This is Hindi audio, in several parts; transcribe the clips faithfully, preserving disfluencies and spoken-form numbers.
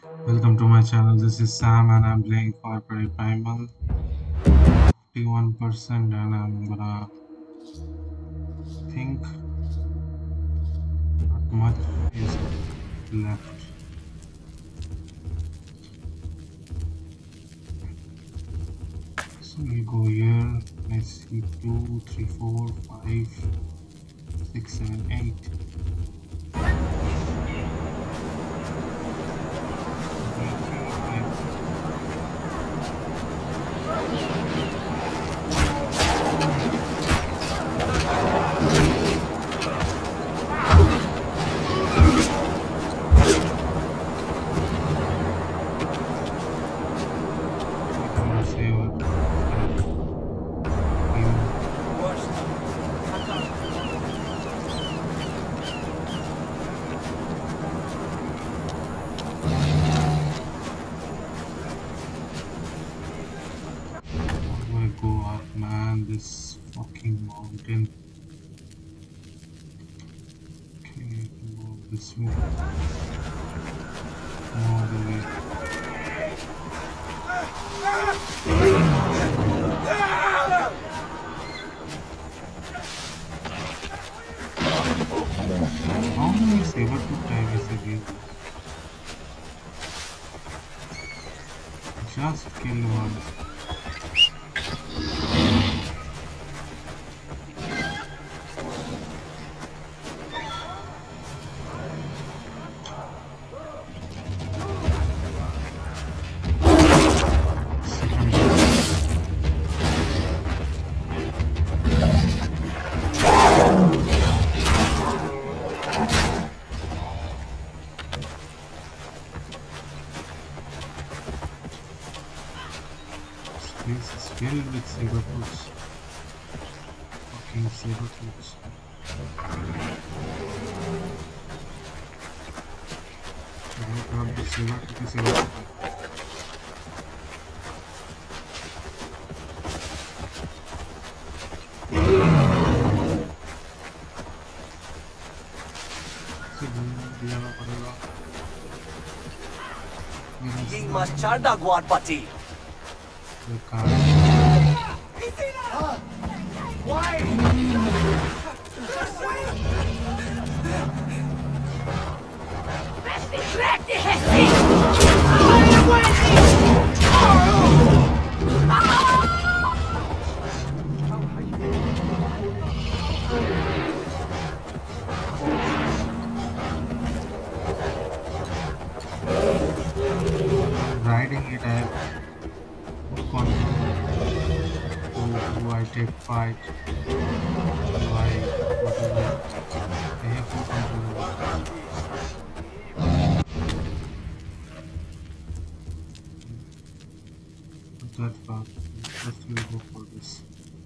Welcome to my channel. This is Sam and I'm playing Far Cry Primal. fifty-one percent and I'm gonna think not much is left. So we'll go here. Let's see two, three, four, five, six, seven, eight. This fucking mountain. Okay, go this way. All the way. How many saber tooth tigers again? Just kill one. This is filled with saber tooths. Fucking saber tooths. I grab the saber tooth, saber tooth. King must charda Guarpati. The car. Riding it, I have control. Who, who I take fight? Who I whatever? I have full control over it. That part. First we'll go for this.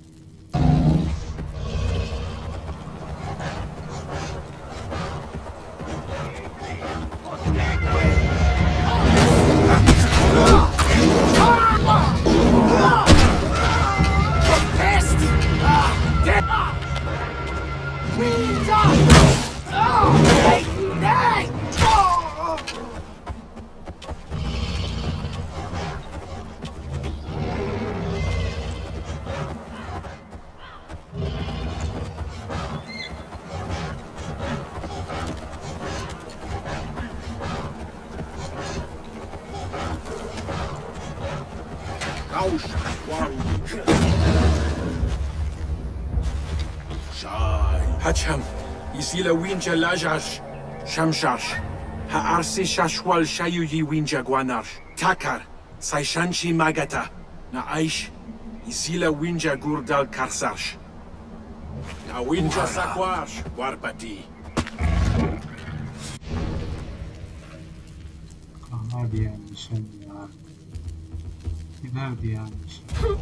هاتشم يسيلا وينجا لاجاش شمشاش هارسي شاشوال شايوجي وينجا غوانارش تاكر سايشانشي ماغاتا نعيش يسيلا وينجا غوردال كارسارش نا وينجا ساكوارش وارباتي कहाँ दिया मिशन यार किधर दिया mission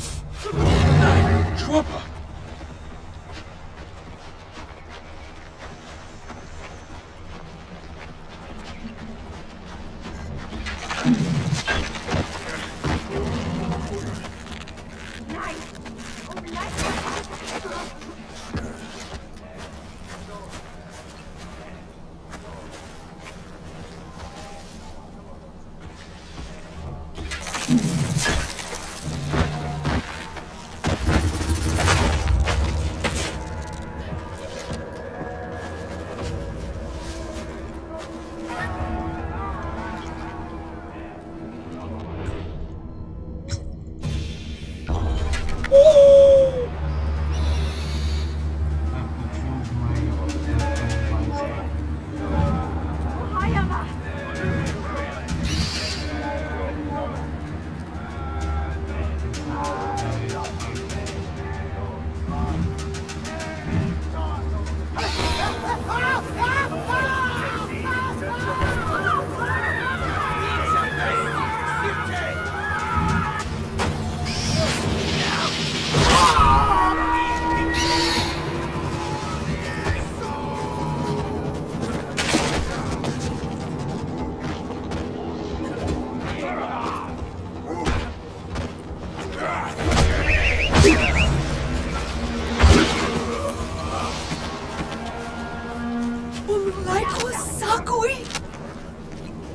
Chopper!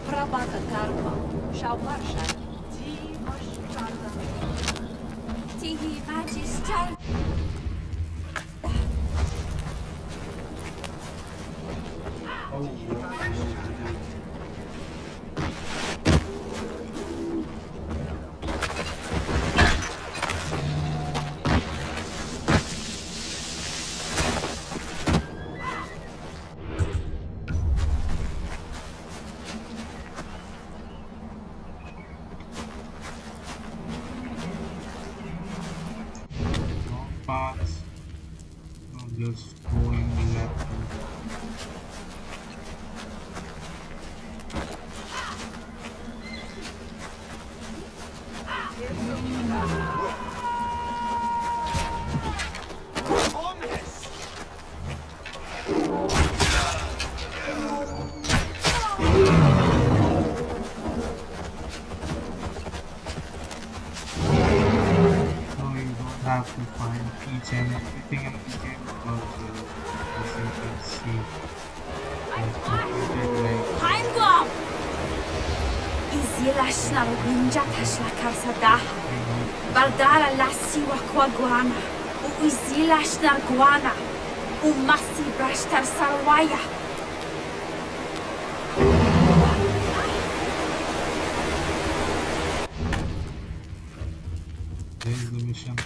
Prabaka Karma, Shaumarsha, Tigi Magistar. Paths, just going left. Have to find each and everything in the game because uh, as you can see it's completed like Time bomb! Izilashna Winja Tashlakar Sadaha. Baldara Lasiwa Kwaguana. Uzilashna Guana. Umasi Brashtar Sarwaya. there's the mission.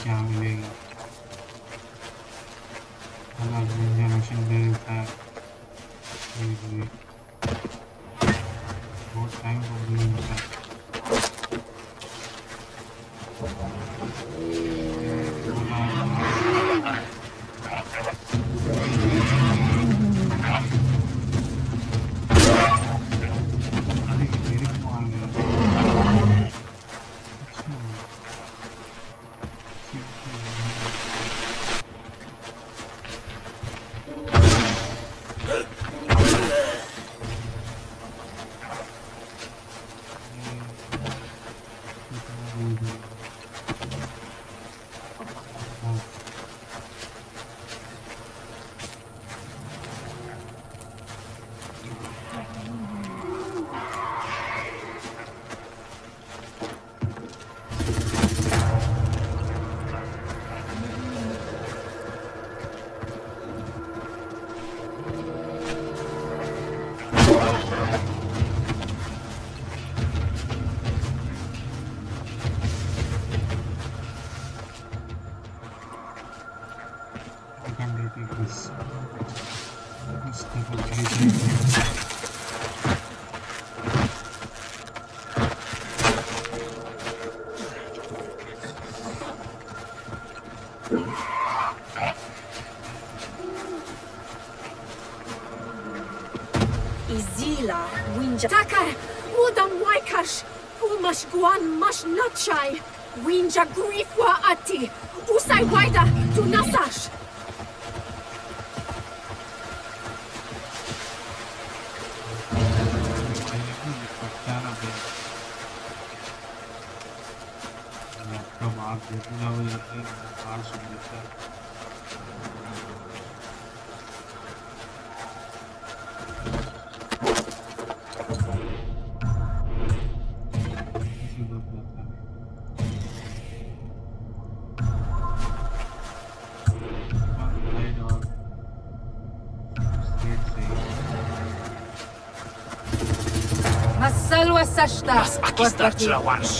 क्या मिलेगी। अलग निंजा मशीन दे देता है। बहुत टाइम को नहीं होता है। Izila, Winja. Takar, Udam Waikash, Umash Guan Mash Natchai, Winja Grifwa Ati, Usai Waida, Tunasash. Masalwa Sashta. Mas aquí está Trawash.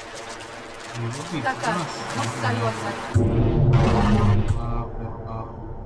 Takar, Masalwa Sashta.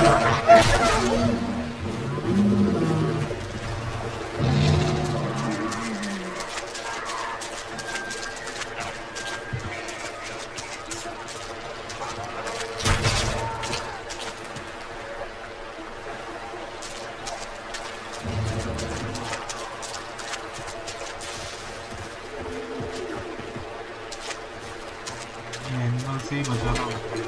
Animal से ही बचाना होता है।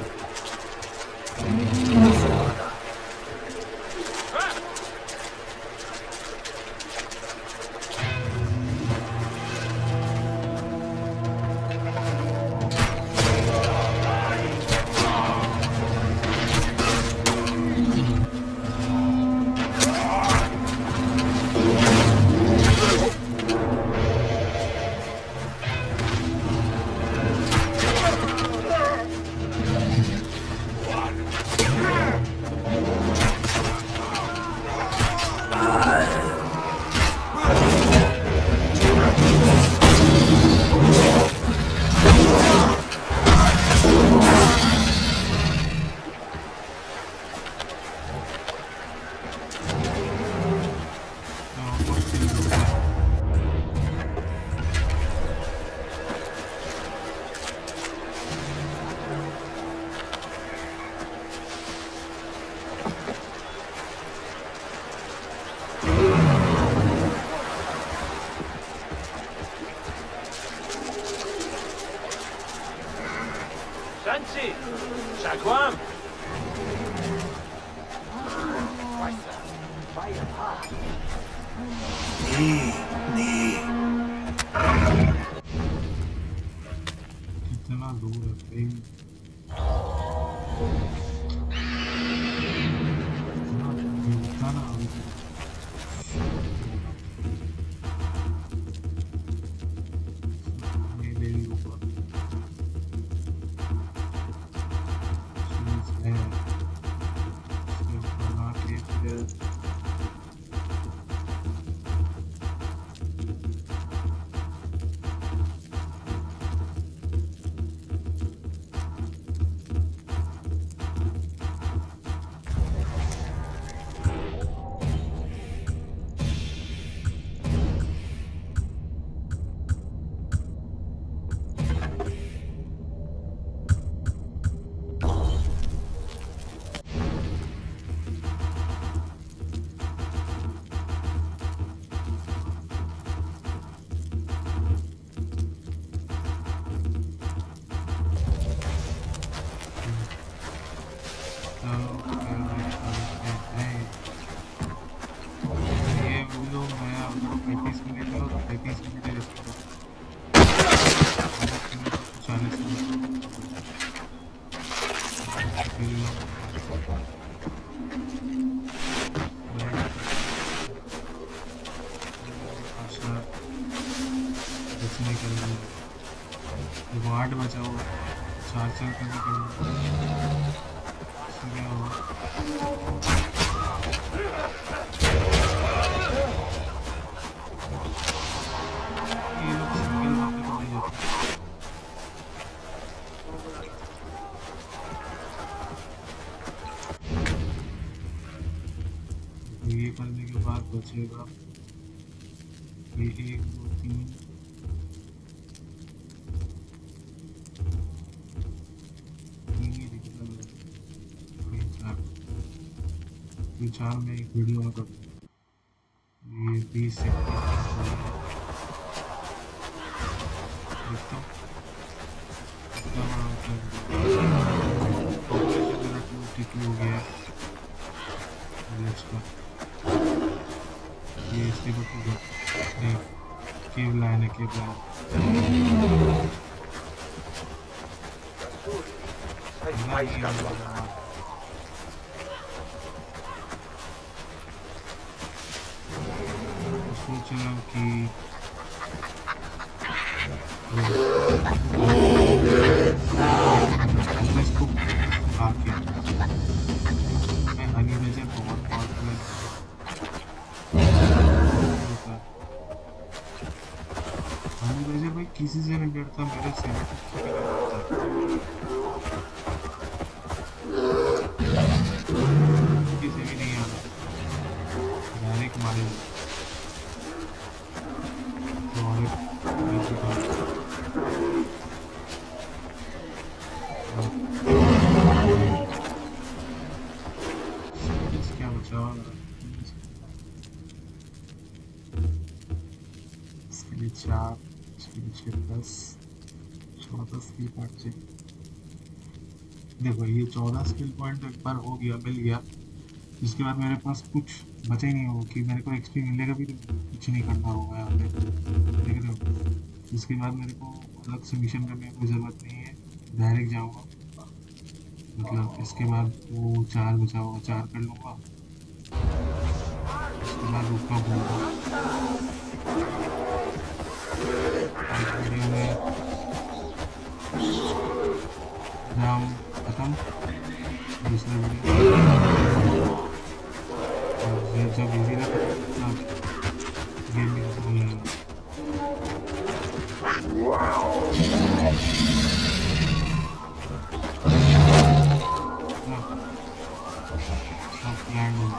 Shansi! Shagwam! कितना दूर है प्रेम, इतना दिखता ना अभी तक। मेरे ऊपर चीज है, इसको बना के फिर वार्ड बचाओ, चार चार करने के ये लोग सिंगल वाले को नहीं जाते। ये करने के बाद बचेगा ये एक दो तीन चार में एक वीडियो में कर ये बीस से हो गया ये इसके केव लाइन है, केव लाइन सोचना कि इसको आके मैं हनी वजह बहुत पावरफुल हनी वजह भाई किसी से नहीं डरता, मेरे से नहीं डरता। चार छः छः दस चौदह स्किल पॉइंट चाहिए। देखो ये चौदह स्किल पॉइंट एक बार हो गया, मिल गया, इसके बाद मेरे पास कुछ बचा ही नहीं होगा कि मेरे को एक्सपी मिलेगा भी तो कुछ नहीं करना होगा यहाँ पे, देख रहे हो। इसके बाद मेरे को अलग से मिशन करने की कोई ज़रूरत नहीं है, डायरेक्ट जाऊँगा, मतलब इसके बाद वो चार बचा होगा, चार कर लूँगा, उसके बाद रुका होगा। वीडियो में नाम खत्म, दूसरे वीडियो जब इजी ना तब गेम भी खत्म हो जाएगा। सब प्लान हो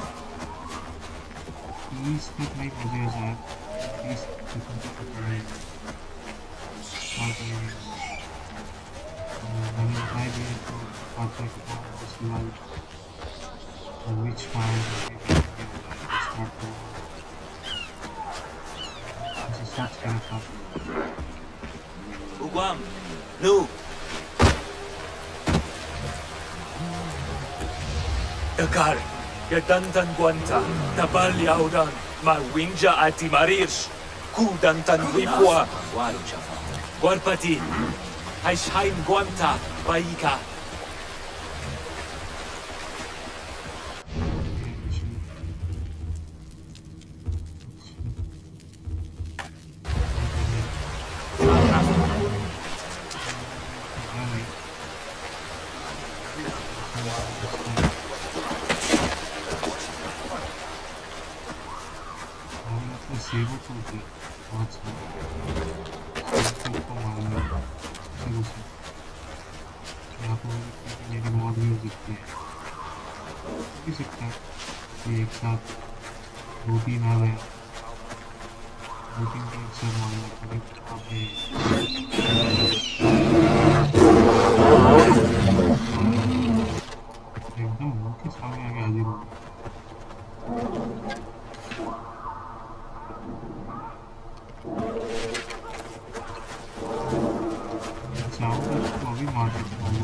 तीस तक नहीं पहुँचेगा शायद, तीस तक पकड़ेगा मैंने बताया भी तो पता है उसके बाद विच फाइल स्टार्ट करो, ऐसे सर्च करा था। Uguam, nu. Dakar, ya dantan guanta, tabal yaudan, mar winja ati marirs, ku dantan wipua. Guarpati, hai shain guanta, baika. एक साथ दो तीन आ गए, दो तीन का एक साथ मारना एकदम मुँह के सामने आगे हाजिर हो चाहूँगा तो अभी मार सकता हूँ।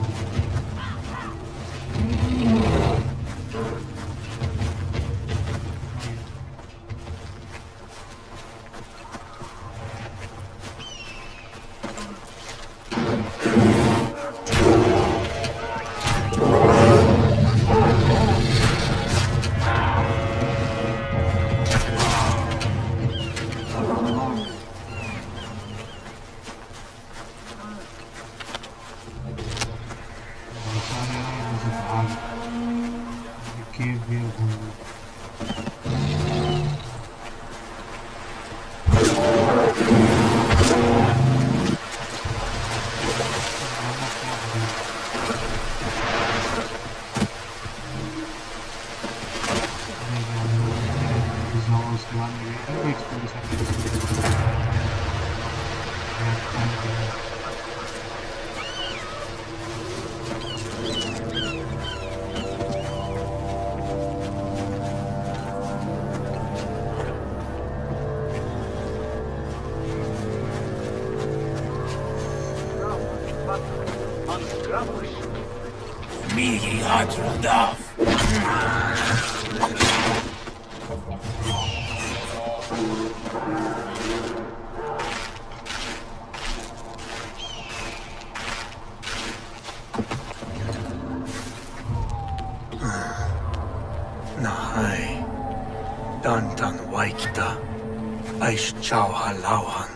Migi Hadrodaf. Nahai Dantan Waikita Aish Chow Halauhan.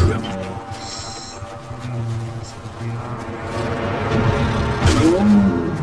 Yeah.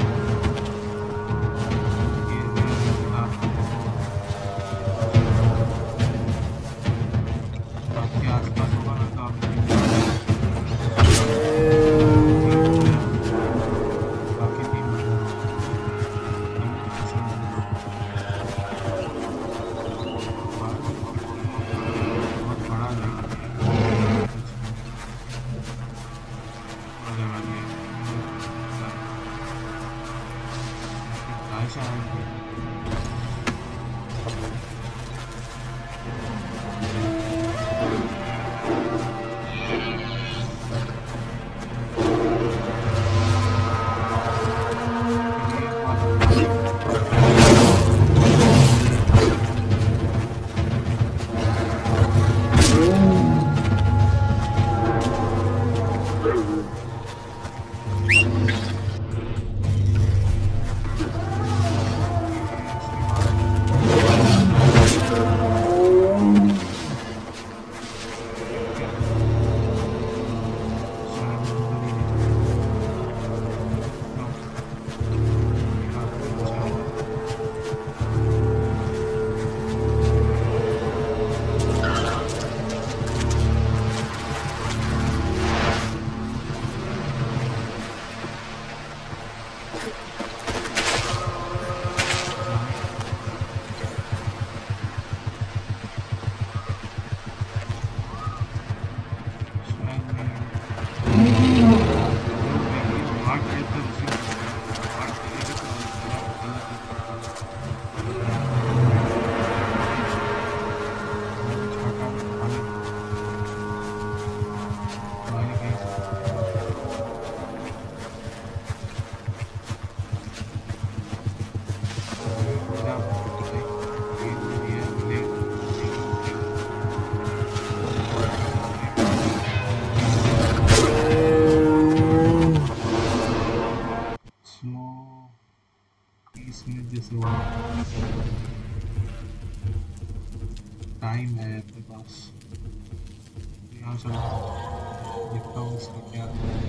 है अपने पास। यहाँ चलो देखता हूँ इसका क्या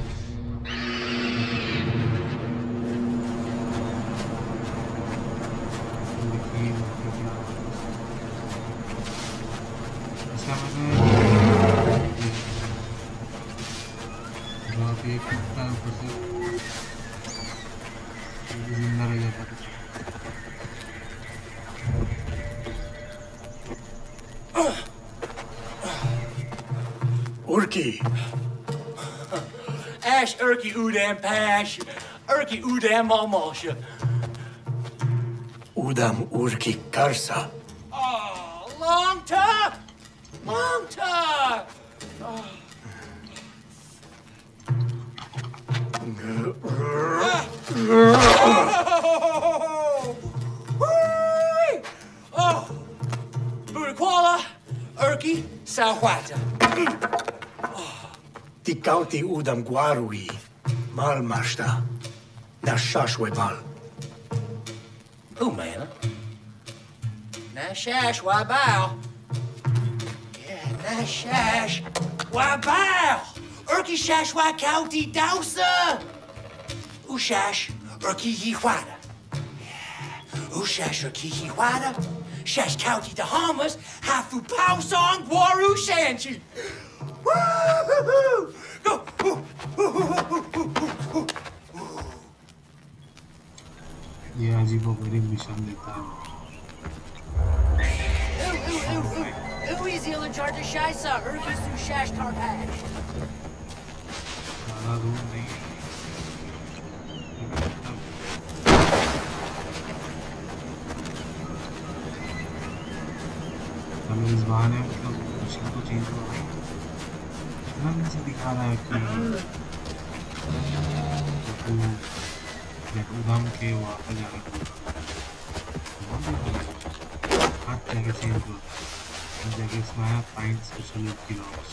इसका मैंने एक कुत्ता ऊपर से जिंदा रह जाता था। Urki! Ash Urki Udam Pash, Urki Udam Almosh. Udam Urki Karsa. Oh, long time! Long time! Oh. Oh, Budakwala, Urki, Sawhata. Tikauti Udam Guarui, Malmashta, Nashashwebal. Oh, man. Nashash, why bow? Yeah, Nashash, why bow? Urki Shash, why Kauti Dausa? Ushash, Urki Yiwada. Ushash, Urki Yiwada. Shash Kauti Dahamas, Hafu Pau Song, Waru Shanchi. Woo-hoo-hoo! Go! ये अजीबोगरीब निशान देता है। Who is in charge of Shaisa? Urki Su Shash Tarpash. ज़्यादा दूर नहीं। हमें इस बहाने मतलब मिशन को चेंज हो गई। इतना से दिखा रहा है कि तो उधम के वहाँ पे जाने को हर जगह चेंज हो हर जगह इसमें है फाइंड स्पेशल किलर्स।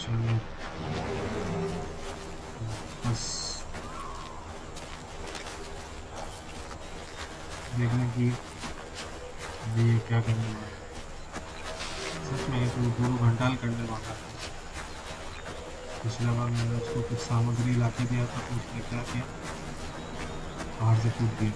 चलो बस देखने की ये क्या करने वाला है। सच में तो दो घंटा करने वाला था। पिछला बार मैंने उसको कुछ सामग्री ला के दिया था तो उसने क्या किया, बाहर से कूद दिया।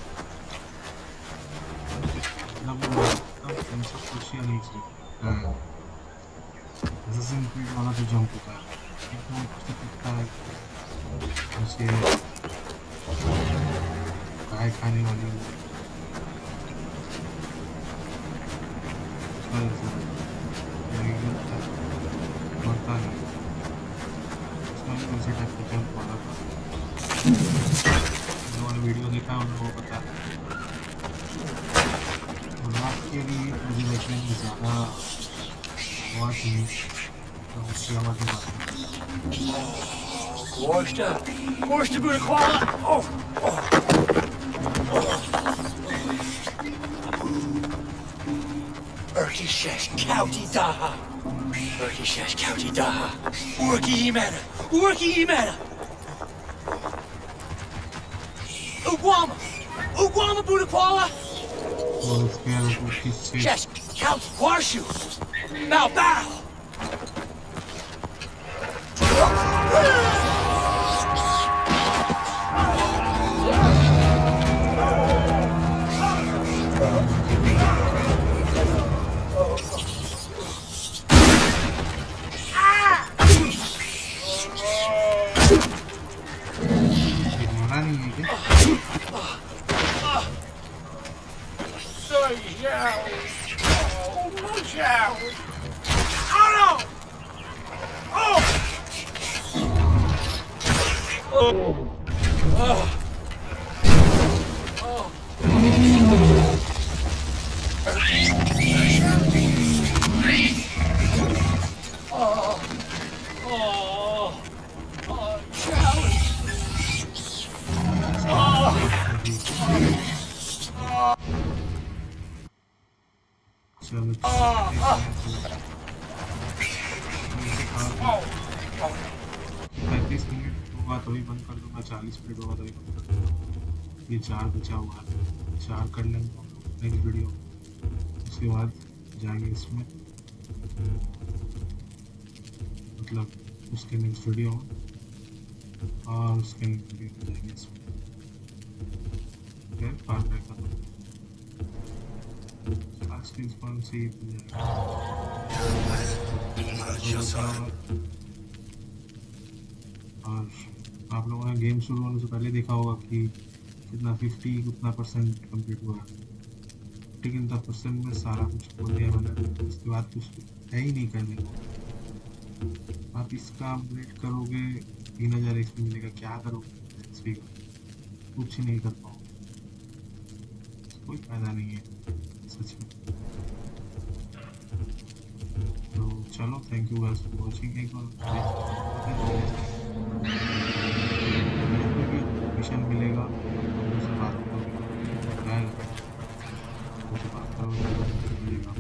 मतलब इन सब कुछ नहीं चाहिए। असेसिन क्रीड वाला तो जंप होता है एकदम कुछ दिखता है उसे गाय खाने वाली मरता है उसमें भी उसी टाइप का जंप वाला था। जो वीडियो देखा है उन लोगों को पता है। रात के लिए मुझे देखने में ज़्यादा आवाज़ नहीं तो उसकी आवाज़ में बात Worsta, worsta bude hvala. Oh, oh. Urki shesh kauti daha. Urki shesh kauti daha. Urki imena, urki imena. Uguama, Uguama bude hvala. और उसके बाद उसकी से Shesh kauti warshu. Now bow. पैंतीस मिनट होगा तो भी बंद कर दूंगा, चालीस मिनट होगा तो भी बंद कर दूंगा। ये चार बचा हुआ है, चार कर लेंगे हम लोग नेक्स्ट वीडियो। उसके बाद जाएंगे इसमें, मतलब उसके नेक्स्ट वीडियो और उसके नेक्स्ट वीडियो में जाएंगे इसमें। फिर पार बैक कर से ही और आप लोगों ने गेम शुरू होने से पहले देखा होगा कि कितना फिफ्टी कितना परसेंट कंप्लीट हुआ है। फिफ्टी कितना परसेंट में सारा कुछ हो गया बना, उसके बाद कुछ है ही नहीं करने को। आप इसका अपडेट करोगे तीन हज़ार एक्सपी मिलेगा, क्या करोगे एक्सपी का? कुछ नहीं कर पाओगे, कोई फायदा नहीं है सच में। तो चलो, thank you guys for watching. एक बार मिशन मिलेगा, उनसे बात करोगे, उनसे बात करोगे मिलेगा।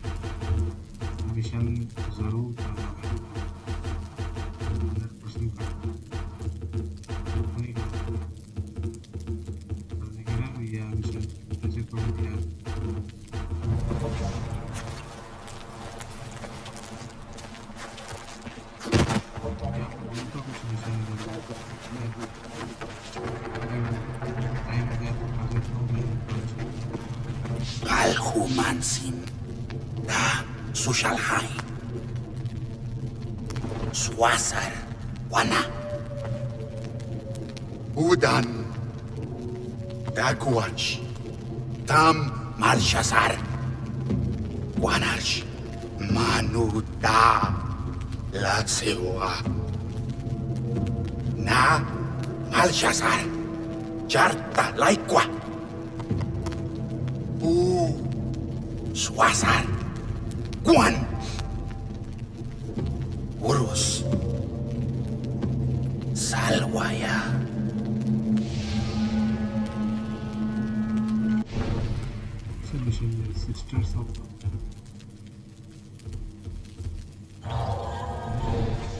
मिशन ज़रूर करना है, हंड्रेड परसेंट करना नहीं करने के लिए भैया मिशन जैसे करो भैया। Alhumansin da Sushalhai Swasar Wana Udan Daguach Tam Malshazar Wanach Manu Da Latsewa Na Malshazar Jarta Laikwa U Swasar Guan Urus Salwaya Sisters of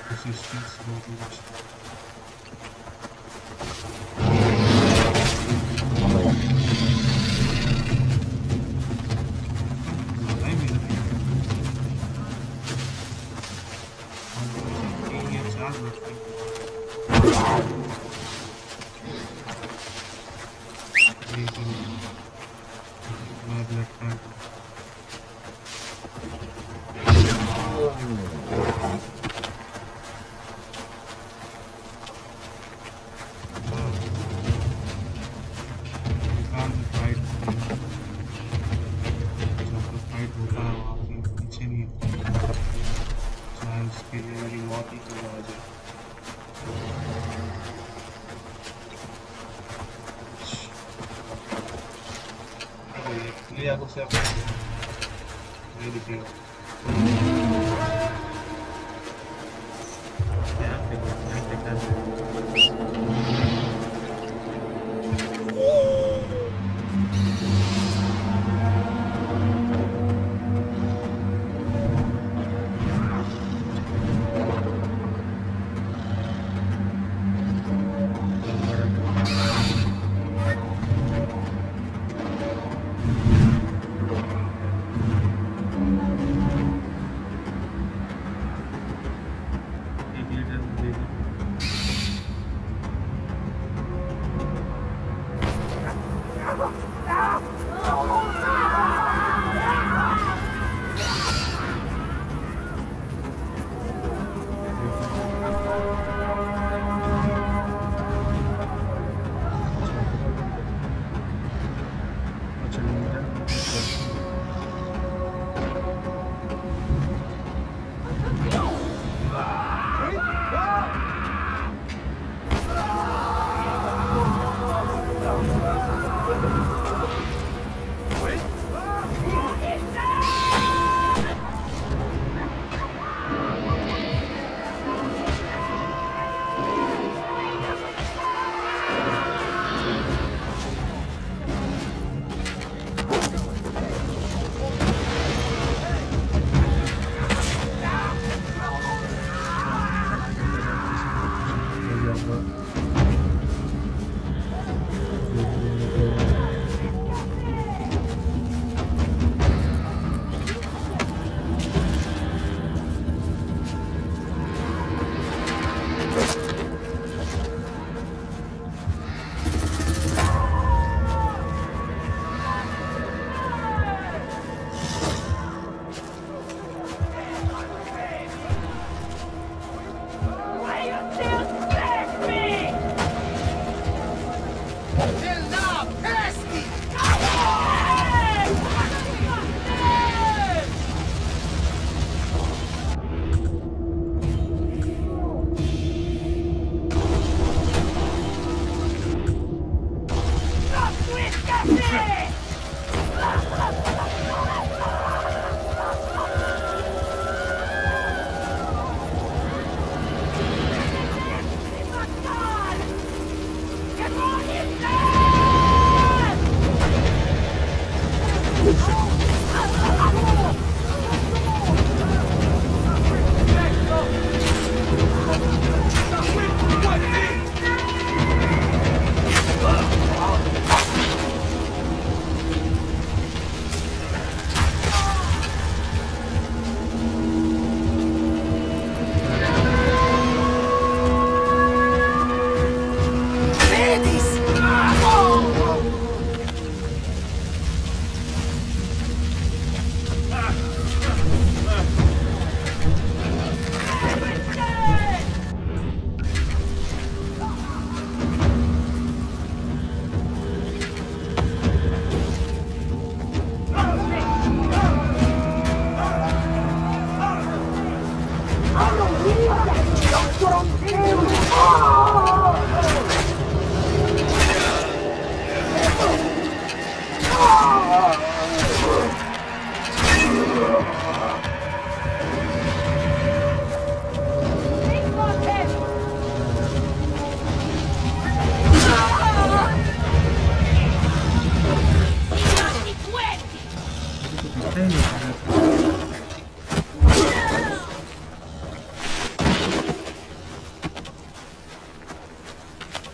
resistance low to much.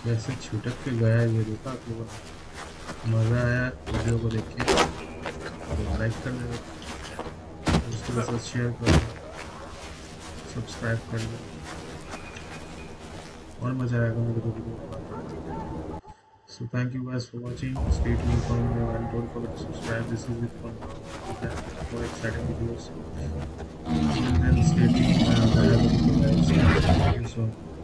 वैसे छुटक के गया ये देखा आप लोगों ने, मज़ा आया वीडियो को देख के तो लाइक कर देना, दोस्तों के साथ शेयर कर दो, सब्सक्राइब कर दो, और मज़ा आएगा मेरे को वीडियो बनाने। So thank you guys for watching. Stay tuned for more and don't forget to subscribe. This is it for now. For exciting videos. And then stay tuned. Bye bye. Thank you so much.